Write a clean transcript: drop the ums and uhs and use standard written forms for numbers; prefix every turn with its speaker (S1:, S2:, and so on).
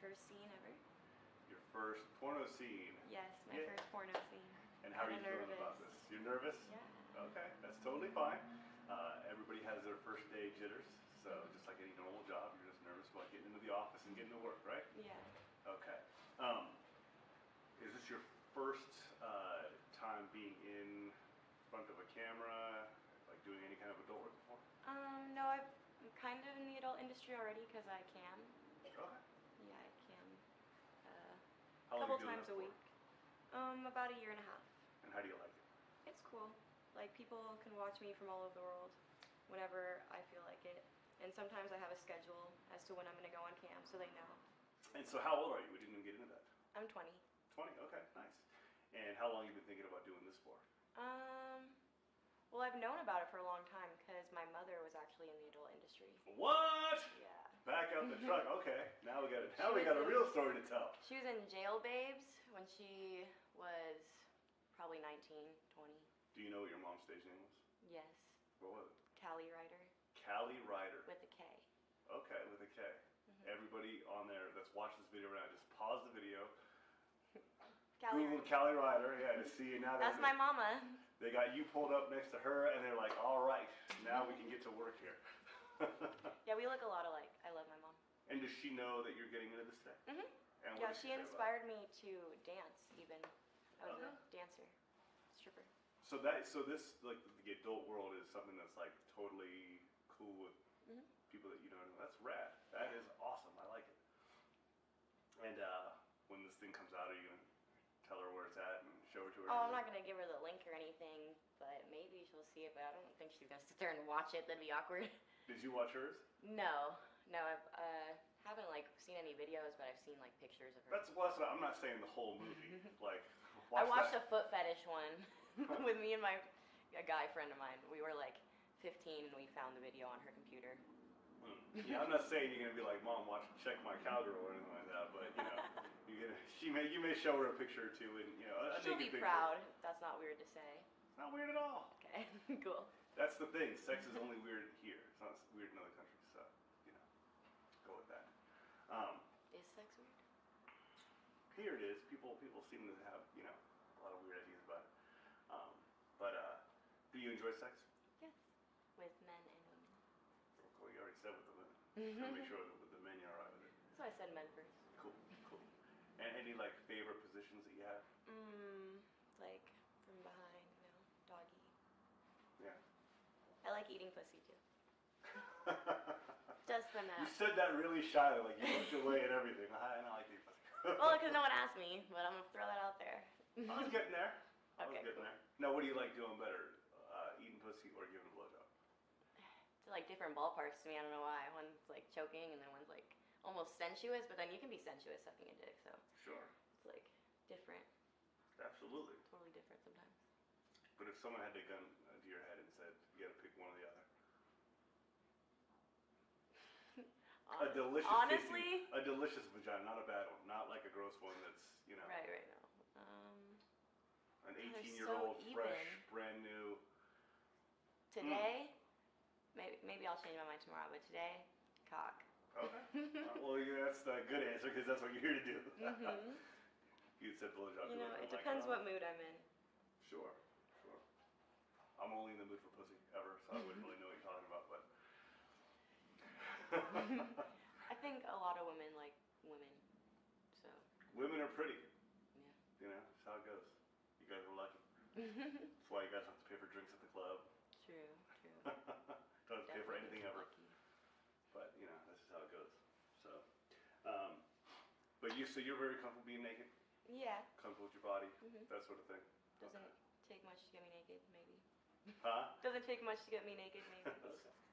S1: first scene ever.
S2: Your first porno scene.
S1: Yes, my first porno scene.
S2: And how are you feeling about this? You're nervous?
S1: Yeah.
S2: Okay, that's totally fine. Everybody has their first day jitters, so just like any normal job, you're just nervous about getting into the office and getting to work, right?
S1: Yeah.
S2: Okay. Is this your first time being in front of a camera, like doing any kind of adult work before?
S1: No, I'm kind of in the adult industry already because I can.
S2: Okay.
S1: Yeah, I can.
S2: How
S1: A
S2: long
S1: couple
S2: are you doing
S1: times
S2: that
S1: a
S2: for?
S1: week. About a year and a half.
S2: And how do you like it?
S1: It's cool. Like, people can watch me from all over the world whenever I feel like it. And sometimes I have a schedule as to when I'm going to go on cam, so they know.
S2: And so how old are you? We didn't even get into that.
S1: I'm 20.
S2: 20, okay, nice. And how long have you been thinking about doing this for?
S1: Well, I've known about it for a long time because my mother was actually in the adult industry.
S2: What?
S1: Yeah.
S2: Back up the truck. Okay, now we got it. Now we got a real story to tell.
S1: She was in Jail Babes when she was probably 19, 20.
S2: Do you know what your mom's stage name was?
S1: Yes.
S2: What was it?
S1: Callie Ryder.
S2: Callie Ryder.
S1: With a K.
S2: Okay, with a K. Everybody on there that's watched this video right now, just pause the video. Google Callie Ryder, yeah, to see. Now
S1: that's my mama.
S2: They got you pulled up next to her, and they're like, all right, now we can get to work here.
S1: Yeah, we look a lot alike. I love my mom.
S2: And does she know that you're getting into this thing? And
S1: Yeah, she inspired me to dance, even. I was a dancer, stripper.
S2: So this, like, the adult world is something that's, like, totally cool with people that you don't know. That's rad. That is awesome. I like it. And when this thing comes out, are you going to tell her where it's at and show it to her?
S1: Oh, I'm not going to give her the link or anything, but maybe she'll see it, but I don't think she's going to sit there and watch it. That'd be awkward.
S2: Did you watch hers?
S1: No, I haven't, like, seen any videos, but I've seen, like, pictures of her.
S2: That's what I'm not saying the whole movie. Like,
S1: I watched a foot fetish one with me and a guy friend of mine. We were, like, 15, and we found the video on her computer.
S2: Yeah, I'm not saying you're gonna be like, Mom, check my cowgirl or anything like that, but you know, you may show her a picture or two, and
S1: she'll be proud. That's not weird to say.
S2: It's not weird at all.
S1: Okay, cool.
S2: That's the thing. Sex is only weird here. It's not weird in other countries, so go with that.
S1: Is sex weird?
S2: Here it is. People seem to have a lot of weird ideas about it. But do you enjoy sex?
S1: Yes, with men and women.
S2: Well, you already said with the women. So make sure that with the men you're alright with it.
S1: So I said men first.
S2: Cool. And any like favorite positions that you have?
S1: Like from behind, doggy.
S2: Yeah.
S1: I like eating pussy too. Just from that.
S2: You said that really shyly, like you looked away and everything. I don't like eating pussy.
S1: Well, because no one asked me, but I'm gonna throw that out there.
S2: I was getting there.
S1: Okay, cool.
S2: Now, what do you like doing better, eating pussy or giving a blowjob?
S1: It's like different ballparks to me. I don't know why. One's like choking, and then one's like almost sensuous. But then you can be sensuous sucking a dick, so
S2: sure.
S1: It's like different.
S2: Absolutely.
S1: Totally different sometimes.
S2: But if someone had a gun to your head and said you got to pick one or the other, a delicious,
S1: honestly,
S2: a delicious vagina, not a bad one, not like a gross one that's
S1: right now.
S2: An 18-year-old, fresh, brand new.
S1: Today. Maybe I'll change my mind tomorrow, but today, cock.
S2: Okay. Well, yeah, that's the good answer because that's what you're here to do. You said blowjob.
S1: It depends what mood I'm in.
S2: Sure. I'm only in the mood for pussy ever, so I wouldn't really know what you're talking about. But
S1: I think a lot of women like women, so.
S2: Women are pretty.
S1: Yeah.
S2: That's how it goes. You guys are lucky. That's why you guys don't have to pay for drinks at the club.
S1: True.
S2: Don't have to pay for anything ever.
S1: Lucky.
S2: But that's just how it goes. So, but you're very comfortable being naked?
S1: Yeah.
S2: Comfortable with your body, that sort of thing.
S1: Doesn't take much to get me naked, maybe.
S2: Huh?
S1: Doesn't take much to get me naked, maybe.
S2: Okay.